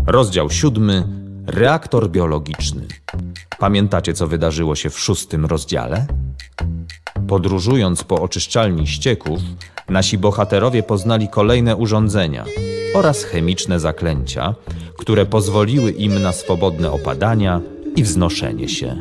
Rozdział 7. Reaktor biologiczny. Pamiętacie, co wydarzyło się w 6. rozdziale? Podróżując po oczyszczalni ścieków, nasi bohaterowie poznali kolejne urządzenia oraz chemiczne zaklęcia, które pozwoliły im na swobodne opadania i wznoszenie się.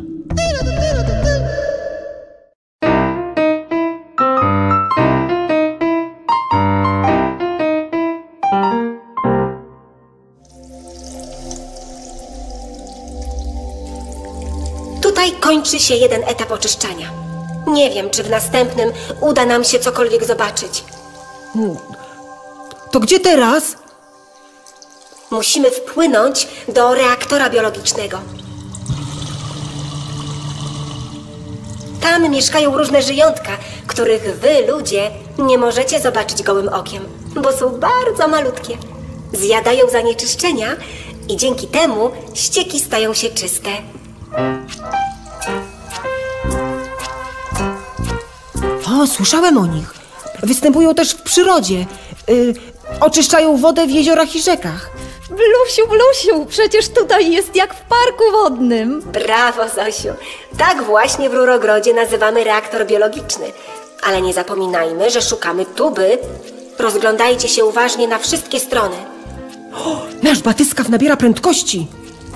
Tutaj kończy się jeden etap oczyszczania. Nie wiem, czy w następnym uda nam się cokolwiek zobaczyć. To gdzie teraz? Musimy wpłynąć do reaktora biologicznego. Tam mieszkają różne żyjątka, których wy, ludzie, nie możecie zobaczyć gołym okiem, bo są bardzo malutkie. Zjadają zanieczyszczenia i dzięki temu ścieki stają się czyste. O, słyszałem o nich. Występują też w przyrodzie. Oczyszczają wodę w jeziorach i rzekach. Blusiu, Blusiu, przecież tutaj jest jak w parku wodnym. Brawo, Zosiu. Tak właśnie w rurogrodzie nazywamy reaktor biologiczny. Ale nie zapominajmy, że szukamy tuby. Rozglądajcie się uważnie na wszystkie strony. O, nasz batyskaw nabiera prędkości.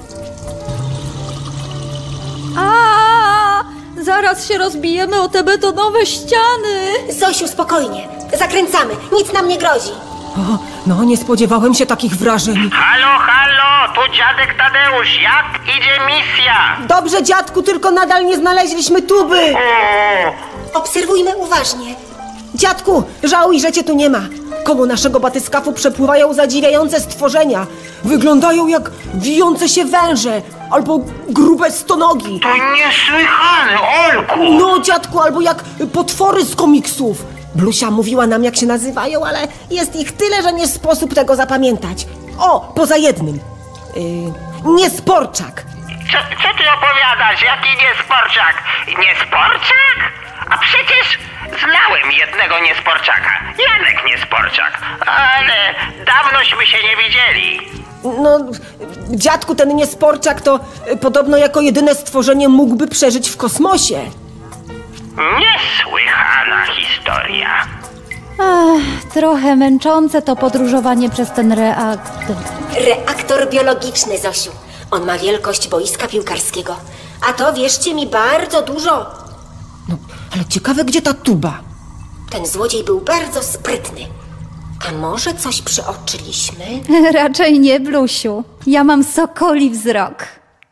Zaraz się rozbijemy o te betonowe ściany. Zosiu, spokojnie. Zakręcamy. Nic nam nie grozi. O, no, nie spodziewałem się takich wrażeń. Halo, tu dziadek Tadeusz. Jak idzie misja? Dobrze, dziadku, tylko nadal nie znaleźliśmy tuby. Obserwujmy uważnie. Dziadku, żałuj, że cię tu nie ma. Koło naszego batyskafu przepływają zadziwiające stworzenia. Wyglądają jak wijące się węże albo grube stonogi. To niesłychane, Olku! No, dziadku, albo jak potwory z komiksów. Blusia mówiła nam, jak się nazywają, ale jest ich tyle, że nie sposób tego zapamiętać. O, poza jednym. Niesporczak. Co ty opowiadasz? Jaki niesporczak? Niesporczak? A przecież znałem jednego niesporczaka. Janek Niesporczak. Ale dawnośmy się nie widzieli. No, dziadku, ten niesporczak to podobno jako jedyne stworzenie mógłby przeżyć w kosmosie. Niesłychana historia. Trochę męczące to podróżowanie przez ten reaktor. Reaktor biologiczny, Zosiu. On ma wielkość boiska piłkarskiego. A to, wierzcie mi, bardzo dużo. No, ale ciekawe, gdzie ta tuba? Ten złodziej był bardzo sprytny. A może coś przeoczyliśmy? Raczej nie, Blusiu. Ja mam sokoli wzrok.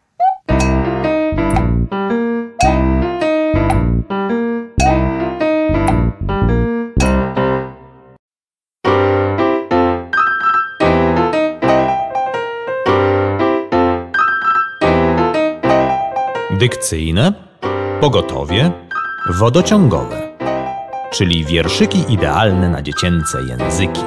Dykcyjne, pogotowie, wodociągowe, czyli wierszyki idealne na dziecięce języki.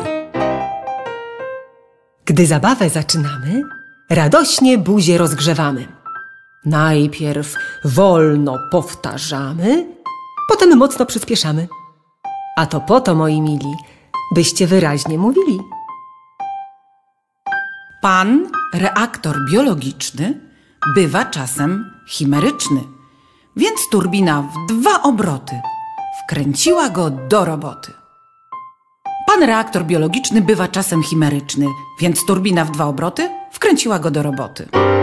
Gdy zabawę zaczynamy, radośnie buzię rozgrzewamy. Najpierw wolno powtarzamy, potem mocno przyspieszamy. A to po to, moi mili, byście wyraźnie mówili. Pan reaktor biologiczny bywa czasem chimeryczny, więc turbina w 2 obroty wkręciła go do roboty. Pan reaktor biologiczny bywa czasem chimeryczny, więc turbina w 2 obroty wkręciła go do roboty.